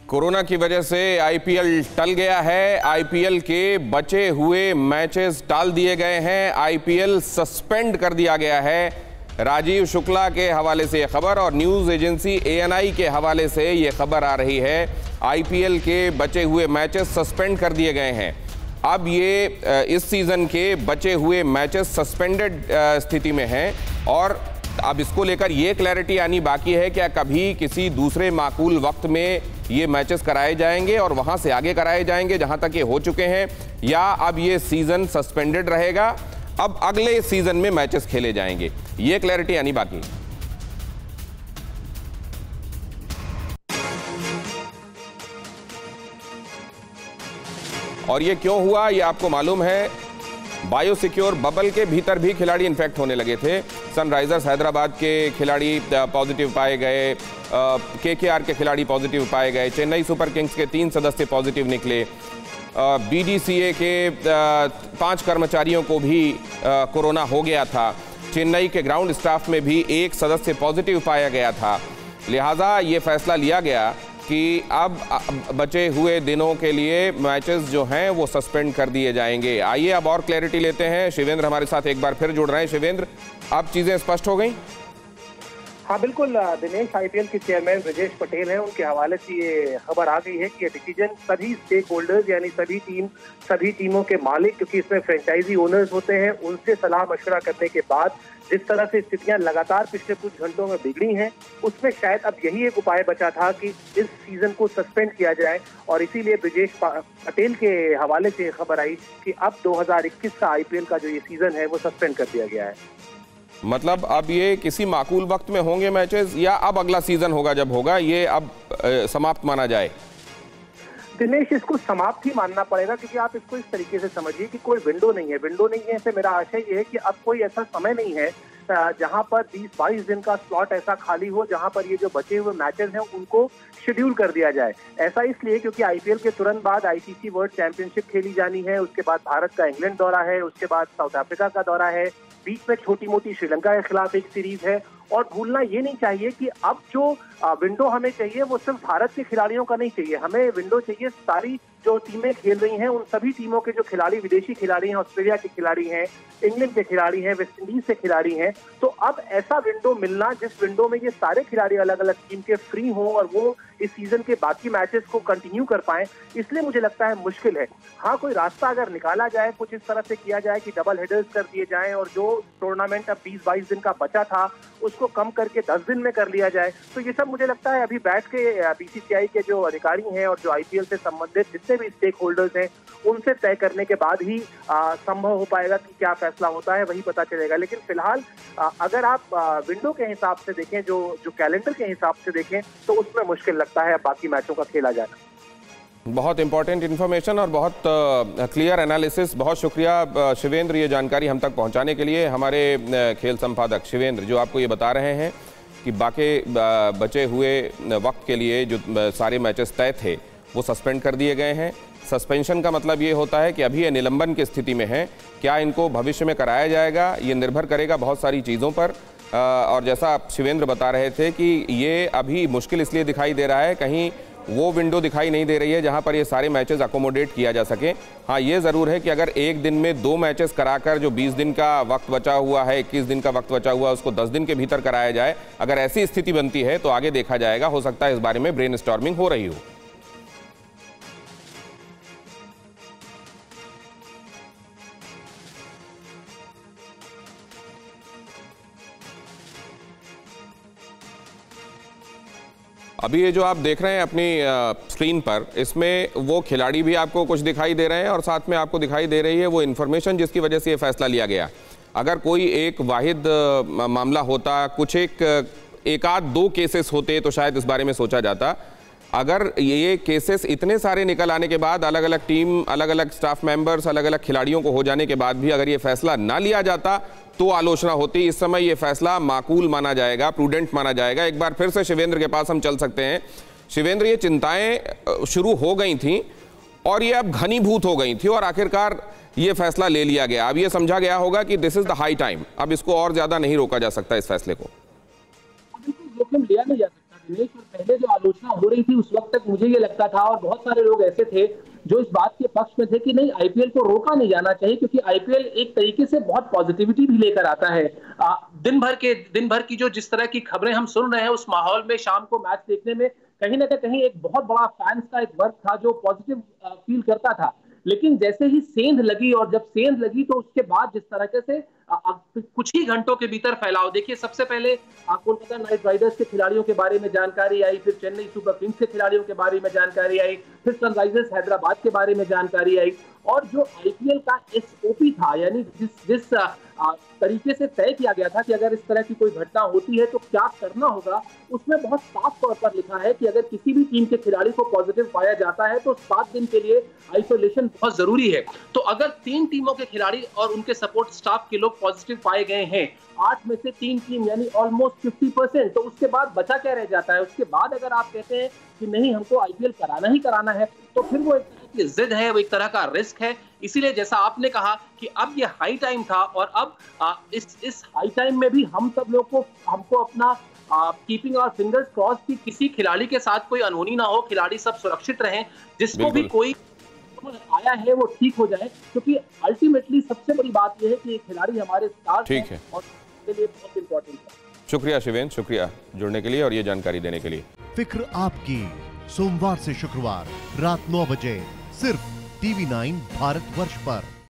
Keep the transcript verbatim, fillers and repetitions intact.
Corona की वजह से आईपीएल टल गया है। आईपीएल के बचे हुए मैचेस टाल दिए गए हैं। आईपीएल सस्पेंड कर दिया गया है। राजीव शुक्ला के हवाले से यह खबर और न्यूज़ एजेंसी एएनआई के हवाले से यह खबर आ रही है। आईपीएल के बचे हुए मैचेस सस्पेंड कर दिए गए हैं। अब ये इस सीज़न के बचे हुए मैचेस सस्पेंडेड स्थिति में हैं और अब इसको लेकर ये क्लैरिटी आनी बाकी है क्या कभी किसी दूसरे माकूल वक्त में ये मैचेस कराए जाएंगे और वहां से आगे कराए जाएंगे जहां तक ये हो चुके हैं, या अब ये सीज़न सस्पेंडेड रहेगा, अब अगले सीज़न में मैचेस खेले जाएंगे। ये क्लैरिटी आनी बाकी है। और ये क्यों हुआ ये आपको मालूम है। बायोसिक्योर बबल के भीतर भी खिलाड़ी इन्फेक्ट होने लगे थे। सनराइजर्स हैदराबाद के खिलाड़ी पॉजिटिव पाए गए, केकेआर के खिलाड़ी पॉजिटिव पाए गए, चेन्नई सुपर किंग्स के तीन सदस्य पॉजिटिव निकले, बीडीसीए के पांच कर्मचारियों को भी कोरोना हो गया था, चेन्नई के ग्राउंड स्टाफ में भी एक सदस्य पॉजिटिव पाया गया था। लिहाजा ये फैसला लिया गया कि अब बचे हुए दिनों के लिए मैचेस जो हैं वो सस्पेंड कर दिए जाएंगे। आइए अब और क्लैरिटी लेते हैं। शिवेंद्र हमारे साथ एक बार फिर जुड़ रहे हैं। शिवेंद्र, अब चीज़ें स्पष्ट हो गई? हाँ बिल्कुल दिनेश, आईपीएल के चेयरमैन ब्रजेश पटेल हैं, उनके हवाले से ये खबर आ गई है कि ये डिसीजन सभी स्टेक होल्डर्स यानी सभी टीम सभी टीमों के मालिक, क्योंकि इसमें फ्रेंचाइजी ओनर्स होते हैं, उनसे सलाह मशवरा करने के बाद जिस तरह से स्थितियां लगातार पिछले कुछ घंटों में बिगड़ी हैं, उसमें शायद अब यही एक उपाय बचा था कि इस सीजन को सस्पेंड किया जाए। और इसीलिए ब्रजेश पटेल के हवाले से खबर आई कि अब दो हज़ार इक्कीस का आईपीएल का जो ये सीजन है वो सस्पेंड कर दिया गया है। मतलब अब ये किसी माकूल वक्त में होंगे मैचेस या अब अगला सीजन होगा जब होगा ये अब ए, समाप्त माना जाए? दिनेश, इसको समाप्त ही मानना पड़ेगा, क्योंकि आप इसको इस तरीके से समझिए कि कोई विंडो नहीं है। विंडो नहीं है से मेरा आशय ये है कि अब कोई ऐसा समय नहीं है जहां पर बीस बाईस दिन का स्लॉट ऐसा खाली हो जहां पर ये जो बचे हुए मैचेस हैं उनको शेड्यूल कर दिया जाए। ऐसा इसलिए क्योंकि आईपीएल के तुरंत बाद आईसीसी वर्ल्ड चैंपियनशिप खेली जानी है, उसके बाद भारत का इंग्लैंड दौरा है, उसके बाद साउथ अफ्रीका का दौरा है, बीच में छोटी मोटी श्रीलंका के खिलाफ एक सीरीज है। और भूलना ये नहीं चाहिए कि अब जो विंडो हमें चाहिए वो सिर्फ भारत के खिलाड़ियों का नहीं चाहिए, हमें विंडो चाहिए सारी जो टीमें खेल रही हैं उन सभी टीमों के जो खिलाड़ी, विदेशी खिलाड़ी हैं, ऑस्ट्रेलिया के खिलाड़ी हैं, इंग्लैंड के खिलाड़ी हैं, वेस्ट इंडीज के खिलाड़ी हैं। तो अब ऐसा विंडो मिलना जिस विंडो में ये सारे खिलाड़ी अलग अलग टीम के फ्री हों और वो इस सीजन के बाकी मैचेस को कंटिन्यू कर पाएं, इसलिए मुझे लगता है मुश्किल है। हाँ, कोई रास्ता अगर निकाला जाए, कुछ इस तरह से किया जाए कि डबल हेडर्स कर दिए जाएं और जो टूर्नामेंट अब बीस बाईस दिन का बचा था उसको कम करके दस दिन में कर लिया जाए, तो ये सब मुझे लगता है अभी बैठ के बीसीसीआई के जो अधिकारी हैं और जो आईपीएल से संबंधित जितने भी स्टेक होल्डर्स हैं उनसे तय करने के बाद ही संभव हो पाएगा कि क्या फैसला होता है, वही पता चलेगा। लेकिन फिलहाल आ, अगर आप आ, विंडो के हिसाब से देखें, जो जो कैलेंडर के हिसाब से देखें, तो उसमें मुश्किल लगता है बाकी मैचों का खेला जाना। बहुत इंपॉर्टेंट इन्फॉर्मेशन और बहुत क्लियर एनालिसिस। बहुत शुक्रिया शिवेंद्र ये जानकारी हम तक पहुंचाने के लिए। हमारे खेल संपादक शिवेंद्र जो आपको ये बता रहे हैं कि बाकी बचे हुए वक्त के लिए जो सारे मैचेस तय थे वो सस्पेंड कर दिए गए हैं। सस्पेंशन का मतलब ये होता है कि अभी ये निलंबन की स्थिति में है। क्या इनको भविष्य में कराया जाएगा ये निर्भर करेगा बहुत सारी चीज़ों पर। और जैसा आप शिवेंद्र बता रहे थे कि ये अभी मुश्किल इसलिए दिखाई दे रहा है, कहीं वो विंडो दिखाई नहीं दे रही है जहां पर ये सारे मैचेस अकोमोडेट किया जा सके। हाँ, ये ज़रूर है कि अगर एक दिन में दो मैचेस कराकर जो बीस दिन का वक्त बचा हुआ है, इक्कीस दिन का वक्त बचा हुआ है, उसको दस दिन के भीतर कराया जाए, अगर ऐसी स्थिति बनती है तो आगे देखा जाएगा। हो सकता है इस बारे में ब्रेन स्टॉर्मिंग हो रही हो। अभी ये जो आप देख रहे हैं अपनी स्क्रीन पर, इसमें वो खिलाड़ी भी आपको कुछ दिखाई दे रहे हैं और साथ में आपको दिखाई दे रही है वो इन्फॉर्मेशन जिसकी वजह से ये फैसला लिया गया। अगर कोई एक वाहिद मामला होता, कुछ एक एक आध दो केसेस होते तो शायद इस बारे में सोचा जाता। अगर ये केसेस इतने सारे निकल आने के बाद, अलग अलग टीम, अलग अलग स्टाफ मेंबर्स, अलग अलग खिलाड़ियों को हो जाने के बाद भी अगर ये फैसला ना लिया जाता तो आलोचना होती। इस समय ये फैसला माकूल माना जाएगा, प्रूडेंट माना जाएगा। एक बार फिर से शिवेंद्र के पास हम चल सकते हैं। शिवेंद्र, ये चिंताएं शुरू हो गई थी और ये अब घनीभूत हो गई थी और आखिरकार ये फैसला ले लिया गया। अब ये समझा गया होगा कि this is the high time, अब इसको और ज्यादा नहीं रोका जा सकता इस फैसले को। जोखिम लिया नहीं जा सकता दिनेश, और पहले जो आलोचना हो रही थी उस वक्त तक मुझे ये लगता था, और बहुत सारे लोग ऐसे थे जो इस बात के पक्ष में थे कि नहीं, आईपीएल को रोका नहीं जाना चाहिए, क्योंकि आईपीएल एक तरीके से बहुत पॉजिटिविटी भी लेकर आता है। आ, दिन भर के दिन भर की जो जिस तरह की खबरें हम सुन रहे हैं, उस माहौल में शाम को मैच देखने में कहीं ना कहीं एक बहुत बड़ा फैंस का एक वर्ग था जो पॉजिटिव फील करता था। लेकिन जैसे ही सेंध लगी, और जब सेंध लगी तो उसके बाद जिस तरह से आ, आ, कुछ ही घंटों के भीतर फैलाव देखिए, सबसे पहले कोलकाता नाइट राइडर्स के खिलाड़ियों के बारे में जानकारी आई, फिर चेन्नई सुपर किंग्स के खिलाड़ियों के बारे में जानकारी आई, फिर सनराइजर्स हैदराबाद के बारे में जानकारी आई। और जो आईपीएल का एसओपी था, यानी जिस जिस आ, आ, तरीके से तय किया गया था कि अगर इस तरह की कोई घटना होती है तो क्या करना होगा, उसमें बहुत साफ तौर पर लिखा है कि अगर किसी भी टीम के खिलाड़ी को पॉजिटिव पाया जाता है तो सात दिन के लिए आइसोलेशन बहुत जरूरी है। तो अगर तीन टीमों के खिलाड़ी और उनके सपोर्ट स्टाफ के लोग पॉजिटिव पाए गए हैं, आठ में से तीन टीम यानी ऑलमोस्ट पचास परसेंट, तो उसके बाद बचा क्या रह जाता है? उसके बाद अगर आप कहते हैं कि नहीं, हमको आईपीएल कराना ही कराना है, तो फिर वो एक तरह की जिद है, वो एक तरह का रिस्क है। इसीलिए जैसा आपने कहा कि अब ये हाई टाइम था, और अब आ, इस इस हाई टाइम में भी हम सब लोग को हमको अपना कीपिंग और फिंगर्स क्रॉस की किसी खिलाड़ी के साथ कोई अनहोनी ना हो, खिलाड़ी सब सुरक्षित रहें, जिसको भी कोई आया है वो ठीक हो जाए, क्योंकि अल्टीमेटली सबसे बड़ी बात यह है कि खिलाड़ी हमारे साथ ठीक है और के लिए बहुत इंपॉर्टेंट है। शुक्रिया शिवेंद्र, शुक्रिया जुड़ने के लिए और ये जानकारी देने के लिए। फिक्र आपकी, सोमवार से शुक्रवार रात नौ बजे सिर्फ टीवी नाइन भारतवर्ष पर।